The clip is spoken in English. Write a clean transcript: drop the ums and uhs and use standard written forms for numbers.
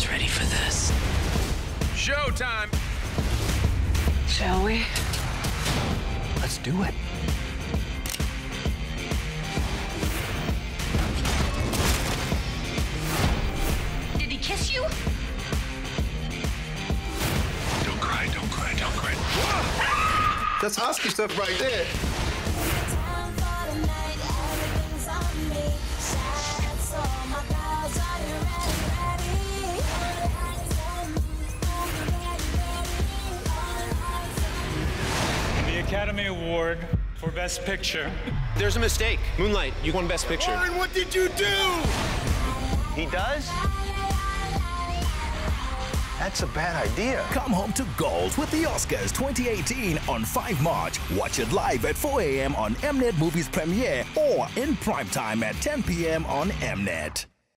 one's ready for this. Showtime! Shall we? Let's do it. Did he kiss you? Don't cry, don't cry, don't cry. That's Oscar stuff right there. The Academy Award for Best Picture. There's a mistake. Moonlight, you won Best Picture. Warren, what did you do? He does? That's a bad idea. Come home to gold with the Oscars 2018 on 5 March. Watch it live at 4 a.m. on Mnet Movies Premiere or in primetime at 10 p.m. on Mnet.